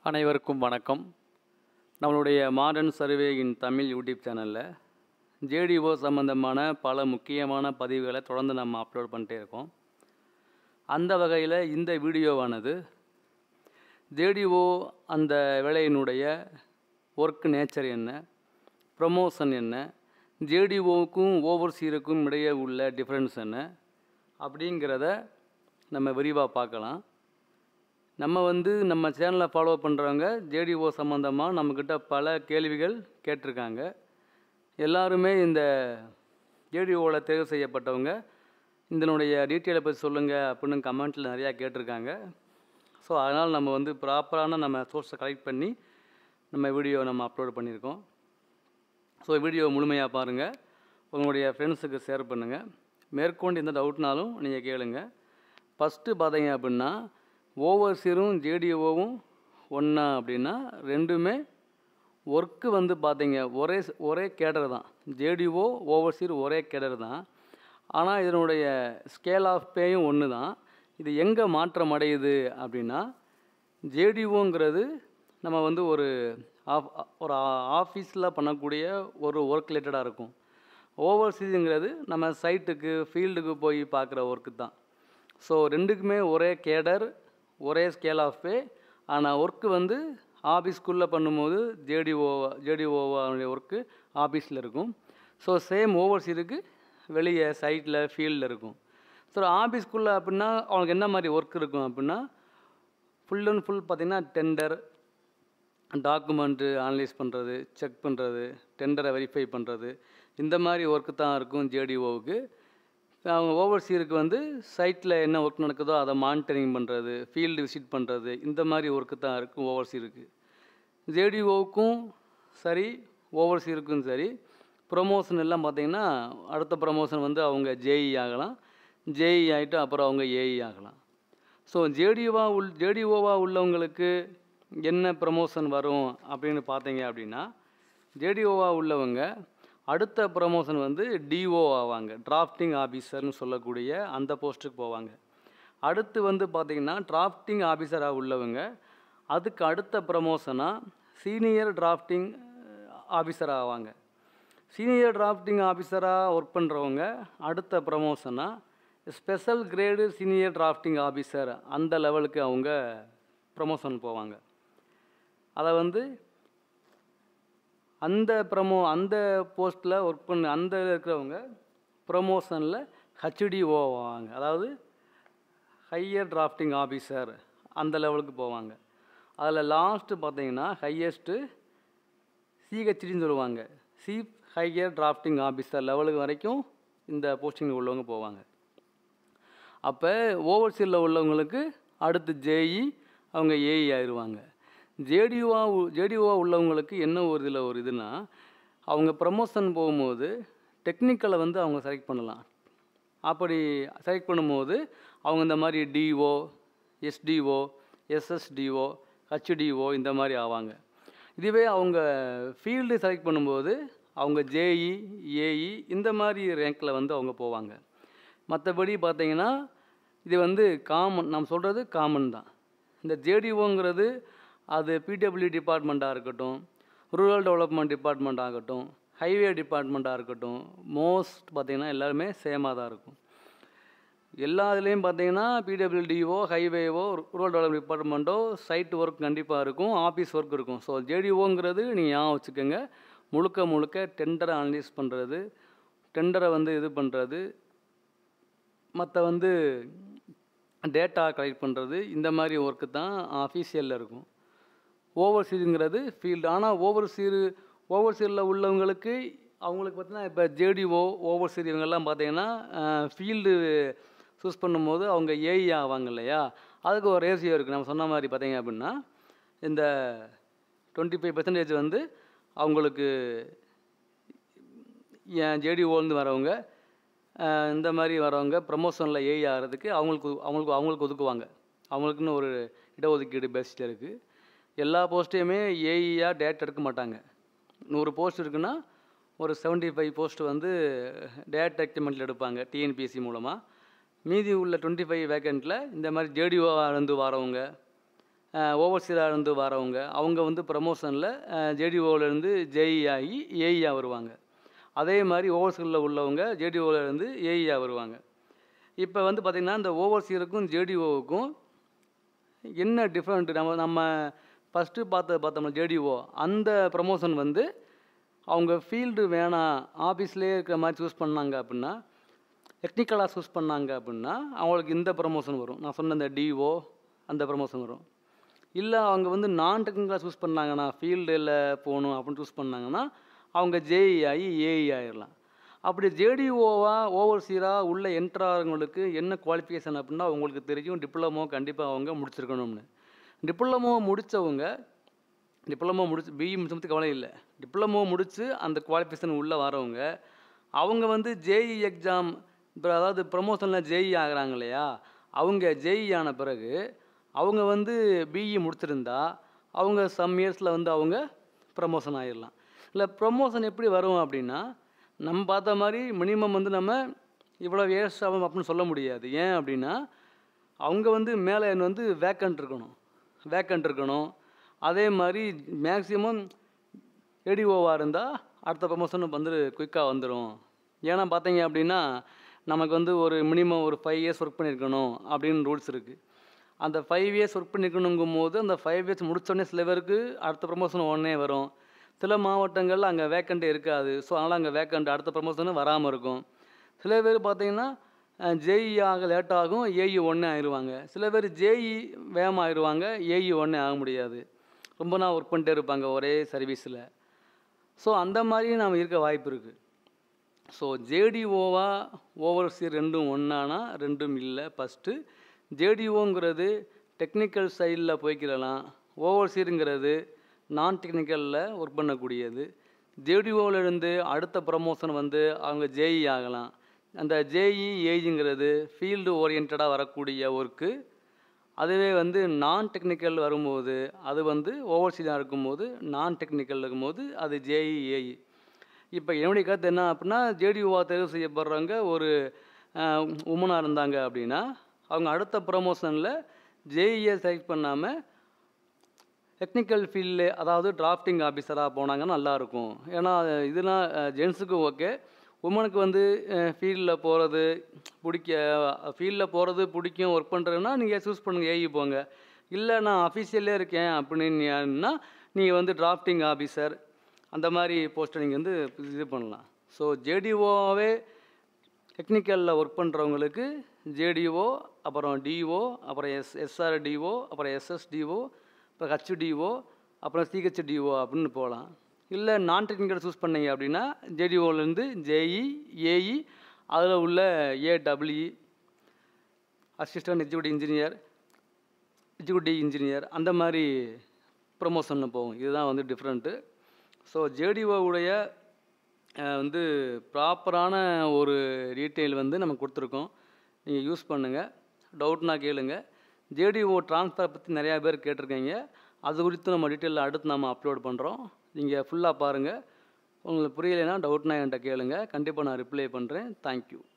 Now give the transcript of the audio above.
அனைவருக்கும் வணக்கம். நம்மளுடைய modern survey in Tamil YouTube சேனலில் ஜேடிஓ சம்பந்தமான பல முக்கியமான பதிவுகளை தொடர்ந்து நம்ம அப்லோட் பண்ணிட்டே இருக்கோம். அந்த வகையில் இந்த வீடியோவானது ஜேடிஓ அந்த வேலையினுடைய ஒர்க் நேச்சர் என்ன, ப்ரமோஷன் என்ன, ஜேடிஓவுக்கும் ஓவர்சீருக்கும் இடையே உள்ள டிஃப்ரென்ஸ் என்ன அப்படிங்கிறத நம்ம விரிவாக பார்க்கலாம். நம்ம சேனலை ஃபாலோ பண்ணுறவங்க ஜேடிஓ சம்மந்தமாக நம்மக்கிட்ட பல கேள்விகள் கேட்டிருக்காங்க. எல்லாருமே இந்த ஜேடிஓவில் தேர்வு செய்யப்பட்டவங்க இதனுடைய டீட்டெயிலை பற்றி சொல்லுங்கள் அப்படின்னு கமெண்ட்டில் நிறையா கேட்டிருக்காங்க. ஸோ அதனால் நம்ம ப்ராப்பரான நம்ம சோர்ஸை கலெக்ட் பண்ணி நம்ம வீடியோ அப்லோட் பண்ணியிருக்கோம். ஸோ வீடியோ முழுமையாக பாருங்கள், உங்களுடைய ஃப்ரெண்ட்ஸுக்கு ஷேர் பண்ணுங்கள். மேற்கொண்டு எந்த டவுட்னாலும் நீங்கள் கேளுங்க. ஃபஸ்ட்டு பார்த்தீங்க அப்படின்னா ஓவர்சீரும் ஜேடிஓவும் ஒன்றா அப்படின்னா ரெண்டுமே ஒர்க்கு பார்த்தீங்க ஒரே கேடர் தான். ஜேடிஓ ஓவர்சீர் ஒரே கேடர் தான். ஆனால் இதனுடைய ஸ்கேல் ஆஃப் பேயும் ஒன்று தான். இது எங்கே மாற்றம் அடையுது அப்படின்னா ஜேடிஓங்கிறது நம்ம ஒரு ஆஃபீஸில் பண்ணக்கூடிய ஒரு ஒர்க் ரிலேட்டடாக இருக்கும். ஓவர்சீஸுங்கிறது நம்ம சைட்டுக்கு ஃபீல்டுக்கு போய் பார்க்குற ஒர்க்கு தான். ஸோ ரெண்டுக்குமே ஒரே கேடர், ஒரே ஸ்கேல் ஆஃப் பே. ஆனால் ஒர்க்கு ஆஃபீஸ்க்குள்ளே பண்ணும்போது ஜேடிஓவோடைய ஒர்க்கு ஆஃபீஸில் இருக்கும். ஸோ சேம் ஓவர்சீருக்கு வெளியே சைட்டில் ஃபீல்டில் இருக்கும். ஸோ ஆஃபீஸ்க்குள்ளே அப்படின்னா அவங்களுக்கு என்ன மாதிரி ஒர்க் இருக்கும் அப்படின்னா ஃபுல் அண்ட் ஃபுல் பார்த்திங்கன்னா டெண்டர், டாக்குமெண்ட்டு அனலைஸ் பண்ணுறது, செக் பண்ணுறது, டெண்டரை வெரிஃபை பண்ணுறது, இந்த மாதிரி ஒர்க்கு தான் இருக்கும் ஜேடிஓவுக்கு. அவங்க ஓவர்சீருக்கு சைட்டில் என்ன ஒர்க் நடக்குதோ அதை மானிட்டரிங் பண்ணுறது, ஃபீல்டு விசிட் பண்ணுறது, இந்த மாதிரி ஒர்க்கு தான் இருக்கும் ஓவர்சீருக்கு. ஜேடிஓவுக்கும் சரி ஓவர்சீருக்கும் சரி ப்ரொமோஷன் எல்லாம் பார்த்திங்கன்னா அடுத்த ப்ரொமோஷன் அவங்க ஜேஇ ஆகலாம், ஜேஇ ஆகிட்டு அப்புறம் அவங்க ஏஇ ஆகலாம். ஸோ ஜேடிஓவாக உள்ளவங்களுக்கு என்ன ப்ரமோஷன் வரும் அப்படின்னு பார்த்தீங்க அப்படின்னா ஜேடிஓவாக உள்ளவங்க அடுத்த ப்ரமோஷன் டிஓ ஆவாங்க, டிராஃப்டிங் ஆஃபீஸர்னு சொல்லக்கூடிய அந்த போஸ்ட்டுக்கு போவாங்க. அடுத்து பார்த்திங்கன்னா டிராஃப்டிங் ஆஃபீஸராக உள்ளவங்க அதுக்கு அடுத்த ப்ரமோஷனாக சீனியர் டிராஃப்டிங் ஆஃபீஸராக ஆவாங்க. சீனியர் டிராஃப்டிங் ஆஃபீஸராக ஒர்க் பண்ணுறவங்க அடுத்த ப்ரமோஷனாக special grade senior drafting officer அந்த லெவலுக்கு அவங்க ப்ரமோஷன் போவாங்க. அதை அந்த போஸ்ட்டில் ஒர்க் பண்ண அந்த இருக்கிறவங்க ப்ரமோஷனில் ஹெச்டிஓ ஆவாங்க, அதாவது ஹையர் டிராஃப்டிங் ஆஃபீஸர் அந்த லெவலுக்கு போவாங்க. அதில் லாஸ்ட்டு பார்த்தீங்கன்னா ஹையஸ்ட்டு சிஹெச்டின்னு சொல்லுவாங்க, சீஃப் ஹையர் டிராஃப்டிங் ஆஃபீஸர் லெவலுக்கு வரைக்கும் இந்த போஸ்டிங்கில் உள்ளவங்க போவாங்க. அப்போ ஓவர்சீரில் உள்ளவங்களுக்கு அடுத்து ஜேஇ, அவங்க ஏஇ ஆயிடுவாங்க. ஜேடிஓவாக உள்ளவங்களுக்கு என்ன ஒரு இதுனா அவங்க ப்ரமோஷன் போகும்போது டெக்னிக்கலை அவங்க செலக்ட் பண்ணலாம். அப்படி செலக்ட் பண்ணும்போது அவங்க இந்த மாதிரி டிஓ, எஸ்டிஓ, எஸ்எஸ்டிஓ, ஹெச்டிஓ இந்த மாதிரி ஆவாங்க. இதுவே அவங்க ஃபீல்டு செலக்ட் பண்ணும்போது அவங்க ஜேஇ, ஏஇ இந்த மாதிரி ரேங்கில் அவங்க போவாங்க. மற்றபடி பார்த்திங்கன்னா இது காமன், நம்ம சொல்கிறது காமன் தான். இந்த ஜேடிஓங்கிறது அது பிடபிள்யூ டிபார்ட்மெண்ட்டாக இருக்கட்டும், ரூரல் டெவலப்மெண்ட் டிபார்ட்மெண்ட் ஆகட்டும், ஹைவே டிபார்ட்மெண்ட்டாக இருக்கட்டும், மோஸ்ட் பார்த்திங்கன்னா எல்லாருமே சேமாக தான் இருக்கும். எல்லா இதுலேயும் பார்த்திங்கன்னா பிடபிள்யூடிஓ, ஹைவேவோ, ரூரல் டெவலப்மெண்ட் டிபார்ட்மெண்ட்டோ சைட் ஒர்க் கண்டிப்பாக இருக்கும், ஆஃபீஸ் ஒர்க் இருக்கும். ஸோ ஜேடிஓங்கிறது நீங்கள் ஞாபகம் வச்சுக்கோங்க, முழுக்க டெண்டரை அனலைஸ் பண்ணுறது, டெண்டரை இது பண்ணுறது, மற்ற டேட்டா கலெக்ட் பண்ணுறது, இந்த மாதிரி ஒர்க்கு தான் ஆஃபீஷியலில் இருக்கும். ஓவர்சீருங்கிறது ஃபீல்டு. ஆனால் ஓவர்சீரில் உள்ளவங்களுக்கு அவங்களுக்கு பார்த்தீங்கன்னா இப்போ ஜேடிஓ, ஓவர்சீர் இவங்கெல்லாம் பார்த்தீங்கன்னா ஃபீல்டு சூஸ் பண்ணும்போது அவங்க ஏஇ ஆவாங்க இல்லையா, அதுக்கு ஒரு ரேஷியோ இருக்குது. நம்ம சொன்ன மாதிரி பார்த்தீங்க அப்படின்னா இந்த 25% அவங்களுக்கு ஜேடிஓலேருந்து வரவங்க, இந்த மாதிரி வரவங்க ப்ரமோஷனில் ஏஇ ஆகிறதுக்கு அவங்களுக்கு ஒதுக்குவாங்க. அவங்களுக்குன்னு ஒரு இடஒதுக்கீடு பேசிட்டு இருக்குது. எல்லா போஸ்ட்டையுமே ஏஇயாக டேட் எடுக்க மாட்டாங்க. 100 போஸ்ட் இருக்குன்னா ஒரு 75 போஸ்ட் டேட் ரெக்ரூட்மெண்ட்டில் எடுப்பாங்க டிஎன்பிஎஸ்சி மூலமாக. மீதி உள்ள 25 வேக்கண்ட்டில் இந்த மாதிரி ஜேடிஓ வரவங்க, ஓவர்சீராக இருந்து வரவங்க அவங்க வந்து ப்ரமோஷனில் ஜேடிஓவிலேருந்து ஜேஇ ஆகி ஏஇயாக வருவாங்க. அதே மாதிரி ஓவர்சீரில் உள்ளவங்க ஜேடிஓவிலேருந்து ஏஇயாக வருவாங்க. இப்போ வந்து பார்த்திங்கன்னா இந்த ஓவர்சீருக்கும் ஜேடிஓவுக்கும் என்ன டிஃப்ரெண்ட்டு, நம்ம ஃபஸ்ட்டு பார்த்தோம்னா ஜேடிஓ அந்த ப்ரமோஷன் வந்து அவங்க ஃபீல்டு வேணாம் ஆஃபீஸ்லேயே இருக்கிற மாதிரி சூஸ் பண்ணாங்க அப்படின்னா, டெக்னிக்கலாக சூஸ் பண்ணாங்க அப்படின்னா அவங்களுக்கு இந்த ப்ரமோஷன் வரும். நான் சொன்ன இந்த டிஓ அந்த ப்ரமோஷன் வரும். இல்லை அவங்க வந்து நான் டெக்னிக்கலாக சூஸ் பண்ணாங்கன்னா ஃபீல்டில் போகணும் அப்படின்னு சூஸ் பண்ணாங்கன்னா அவங்க ஜேஇ ஆகி ஏஇ ஆகிடலாம். அப்படி ஜேடிஓவாக ஓவர்சீராக உள்ள என்ட்ராகிறவங்களுக்கு என்ன குவாலிஃபிகேஷன் அப்படின்னா அவங்களுக்கு தெரியும் டிப்ளமோ கண்டிப்பாக அவங்க முடிச்சிருக்கணும்னு. டிப்ளமோ முடித்தவங்க டிப்ளமோ முடிச்சு பிஇ முடிச்சது கவலை இல்லை, டிப்ளமோ முடித்து அந்த குவாலிஃபிகேஷன் உள்ளே வரவங்க அவங்க வந்து ஜேஇ எக்ஸாம் இப்போ அதாவது ப்ரமோஷனில் ஜேஇ ஆகிறாங்க இல்லையா, அவங்க ஜேஇ ஆன பிறகு அவங்க வந்து பிஇ முடிச்சிருந்தா அவங்க சம் இயர்ஸில் வந்து அவங்க ப்ரமோஷன் ஆகிடலாம். இல்லை ப்ரமோஷன் எப்படி வரும் அப்படின்னா நம்ம பார்த்த மாதிரி மினிமம் வந்து நம்ம இவ்வளோ இயர்ஸ் ஆகும் அப்படின்னு சொல்ல முடியாது. ஏன் அப்படின்னா அவங்க வந்து மேலே வந்து வேக்கண்ட் இருக்கணும். அதே மாதிரி மேக்ஸிமம் ஏடிஓவாக இருந்தால் அடுத்த ப்ரமோஷன் வந்து குயிக்காக வந்துடும். ஏன்னா பார்த்தீங்க அப்படின்னா நமக்கு வந்து ஒரு மினிமம் ஒரு 5 இயர்ஸ் ஒர்க் பண்ணியிருக்கணும் அப்படின்னு ரூல்ஸ் இருக்குது. அந்த 5 இயர்ஸ் ஒர்க் பண்ணியிருக்கணுங்கும் போது அந்த 5 இயர்ஸ் முடித்தோடனே சில பேருக்கு அடுத்த ப்ரமோஷன் உடனே வரும். சில மாவட்டங்களில் அங்கே வேக்கண்ட்டே இருக்காது. ஸோ அதனால் அங்கே வேக்கண்ட் அடுத்த ப்ரமோஷனும் வராமல் இருக்கும். சில பேர் பார்த்தீங்கன்னா ஜேஇ ஆக லேட் ஆகும், ஏஇ ஒன்றே ஆயிடுவாங்க. சில பேர் ஜேஇ வேகமாக ஆயிடுவாங்க, ஏஇ ஒன்றே ஆக முடியாது. ரொம்ப நாள் ஒர்க் பண்ணிட்டே இருப்பாங்க ஒரே சர்வீஸில். ஸோ அந்த மாதிரி நாம் இருக்க வாய்ப்பு இருக்குது. ஸோ ஜேடிஓவா ஓவர்சீர் ரெண்டும் ஒன்றானா ரெண்டும் இல்லை. ஃபஸ்ட்டு ஜேடிஓங்கிறது டெக்னிக்கல் சைடில் போய்க்கிடலாம், ஓவர்சீருங்கிறது நான் டெக்னிக்கலில் ஒர்க் பண்ணக்கூடியது. ஜேடிஓவிலேருந்து அடுத்த ப்ரமோஷன் வந்து அவங்க ஜேஇ ஆகலாம். அந்த ஜேஇ ஏஜுங்கிறது ஃபீல்டு ஓரியன்டாக வரக்கூடிய ஒர்க்கு. அதுவே வந்து நான் டெக்னிக்கல் வரும்போது அது வந்து ஓவர்சீராக இருக்கும்போது நான் டெக்னிக்கல் இருக்கும்போது அது ஜேஇ ஏஇ. இப்போ என்னுடைய கருத்து என்ன அப்படின்னா ஜேடிஓவாக தேர்வு செய்யப்படுறவங்க ஒரு உமனாக இருந்தாங்க அப்படின்னா அவங்க அடுத்த ப்ரமோஷனில் ஜேஇயை செலக்ட் பண்ணாமல் டெக்னிக்கல் ஃபீல்டு அதாவது டிராஃப்டிங் ஆஃபீஸராக போனாங்கன்னா நல்லாயிருக்கும். ஏன்னா இதெல்லாம் ஜென்ஸுக்கும் ஓகே, உமனுக்கு வந்து ஃபீல்டில் போகிறது பிடிக்கும் ஒர்க் பண்ணுறதுன்னா நீங்கள் சூஸ் பண்ணுங்கள் ஏஇ போங்க. இல்லை நான் அஃபீஷியலே இருக்கேன் அப்படின்னா நீங்கள் வந்து டிராஃப்டிங் ஆஃபீஸர் அந்த மாதிரி போஸ்ட்டை நீங்கள் வந்து இது பண்ணலாம். ஸோ ஜேடிஓவே டெக்னிக்கலில் ஒர்க் பண்ணுறவங்களுக்கு ஜேடிஓ, அப்புறம் டிஓ, அப்புறம் எஸ்ஆர்டிஓ, அப்புறம் எஸ்எஸ்டிஓ, அப்புறம் ஹச்டிஓ, அப்புறம் சிஹெச்டிஓ அப்படின்னு போகலாம். இல்லை நான் டெக்னிக்கல் சூஸ் பண்ணீங்க அப்படின்னா ஜேடிஓலேருந்து ஜேஇ, ஏஇ, அதில் உள்ள ஏடபிள்யூஇ, அசிஸ்டன்ட் எக்ஸிக்யூட்டிவ் இன்ஜினியர் அந்த மாதிரி ப்ரமோஷனில் போகும். இதுதான் வந்து டிஃப்ரெண்ட்டு. ஸோ ஜேடிஓவுடைய வந்து ப்ராப்பரான ஒரு டீட்டெயில் வந்து நம்ம கொடுத்துருக்கோம், நீங்கள் யூஸ் பண்ணுங்கள். டவுட்னா கேளுங்க. ஜேடிஓ ட்ரான்ஸ்ஃபர் பற்றி நிறையா பேர் கேட்டிருக்கீங்க, அது குறித்து நம்ம டீட்டெயிலில் அடுத்து நம்ம அப்லோட் பண்ணுறோம். நீங்கள் ஃபுல்லாக பாருங்கள். உங்களுக்கு புரியலைன்னா டவுட்னா என்கிட்ட கேளுங்க, கண்டிப்பாக நான் ரிப்ளை பண்ணுறேன். தேங்க்யூ.